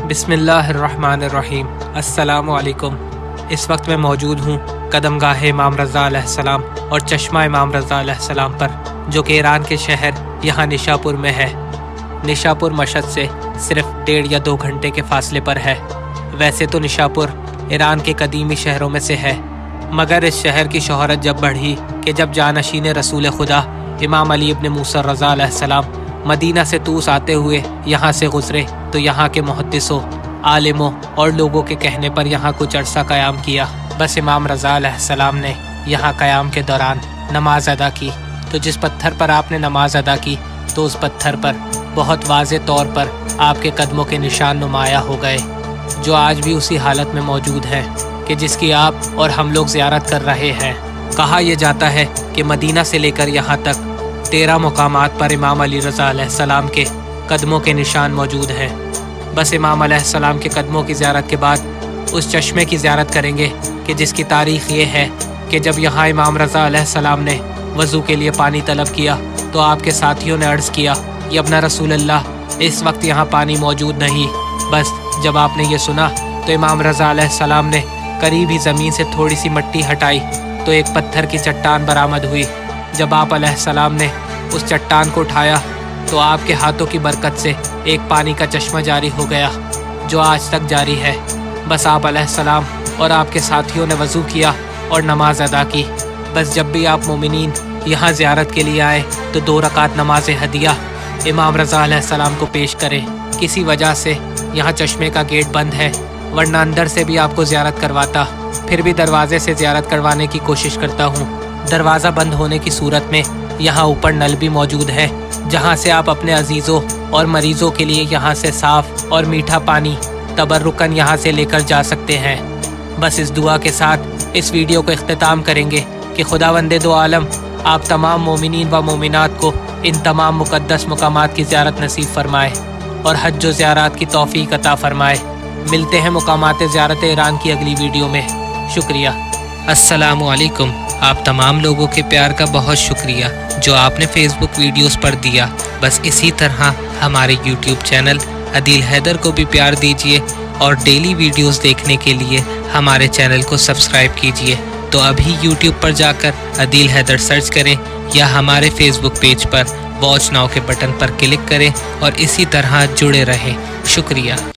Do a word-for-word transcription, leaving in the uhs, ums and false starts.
बिस्मिल्लाहिर्रहमानिर्रहीम। अस्सलामु अलैकुम। इस वक्त मैं मौजूद हूँ कदमगाह इमाम रज़ा अलैहिस्सलाम और चश्मा इमाम रज़ा अलैहिस्सलाम पर, जो कि ईरान के शहर यहाँ निशापुर में है। निशापुर मशहद से सिर्फ डेढ़ या दो घंटे के फासले पर है। वैसे तो निशापुर ईरान के कदीमी शहरों में से है, मगर इस शहर की शोहरत जब बढ़ी कि जब जानशीन रसूल खुदा इमाम अली इब्न मूसा रज़ा अलैहिस्सलाम मदीना से तूस आते हुए यहाँ से गुज़रे, तो यहाँ के मुहद्दिसों, आलिमों और लोगों के कहने पर यहाँ कुछ अरसा क़याम किया। बस इमाम रज़ा अलैहिस्सलाम ने यहाँ क़याम के दौरान नमाज अदा की, तो जिस पत्थर पर आपने नमाज अदा की तो उस पत्थर पर बहुत वाज़े तौर पर आपके कदमों के निशान नुमाया हो गए, जो आज भी उसी हालत में मौजूद हैं कि जिसकी आप और हम लोग ज़ियारत कर रहे हैं। कहा यह जाता है कि मदीना से लेकर यहाँ तक तेरह मुकामात पर इमाम अली रज़ा अलैहिस्सलाम के कदमों के निशान मौजूद हैं। बस इमाम अलैहिस्सलाम के कदमों की ज़ियारत के बाद उस चश्मे की ज़ियारत करेंगे कि जिसकी तारीख़ ये है कि जब यहाँ इमाम रज़ा अलैहिस्सलाम ने वज़ू के लिए पानी तलब किया तो आपके साथियों ने अर्ज़ किया, यब्ना रसूल अल्लाह, इस वक्त यहाँ पानी मौजूद नहीं। बस जब आपने ये सुना तो इमाम रज़ा अलैहिस्सलाम ने करीब ही ज़मीन से थोड़ी सी मिट्टी हटाई तो एक पत्थर की चट्टान बरामद हुई। जब आप अलैहिस्सलाम ने उस चट्टान को उठाया तो आपके हाथों की बरकत से एक पानी का चश्मा जारी हो गया, जो आज तक जारी है। बस आप अलैहिस्सलाम और आपके साथियों ने वज़ू किया और नमाज अदा की। बस जब भी आप मोमिनीन यहाँ ज़ियारत के लिए आए तो दो रकात नमाज हदिया इमाम रज़ा अलैहिस्सलाम को पेश करें। किसी वजह से यहाँ चश्मे का गेट बंद है, वरना अंदर से भी आपको ज़ियारत करवाता, फिर भी दरवाज़े से ज़ियारत करवाने की कोशिश करता हूँ। दरवाज़ा बंद होने की सूरत में यहाँ ऊपर नल भी मौजूद है, जहाँ से आप अपने अजीज़ों और मरीज़ों के लिए यहाँ से साफ़ और मीठा पानी तबर्रुकन यहाँ से लेकर जा सकते हैं। बस इस दुआ के साथ इस वीडियो को इख्तिताम करेंगे कि खुदावंदे दो आलम आप तमाम मोमिनीन व मोमिनात को इन तमाम मुक़द्दस मुकामात की ज़ियारत नसीब फरमाए और हज व ज़ियारत की तौफ़ीक़ अता फ़रमाए। मिलते हैं मुकामात ज़ियारत ईरान की अगली वीडियो में। शुक्रिया। अस्सलामु अलैकुम। आप तमाम लोगों के प्यार का बहुत शुक्रिया जो आपने फेसबुक वीडियोस पर दिया। बस इसी तरह हमारे यूट्यूब चैनल अदील हैदर को भी प्यार दीजिए और डेली वीडियोस देखने के लिए हमारे चैनल को सब्सक्राइब कीजिए। तो अभी यूट्यूब पर जाकर अदील हैदर सर्च करें या हमारे फेसबुक पेज पर वॉच नाउ के बटन पर क्लिक करें और इसी तरह जुड़े रहें। शुक्रिया।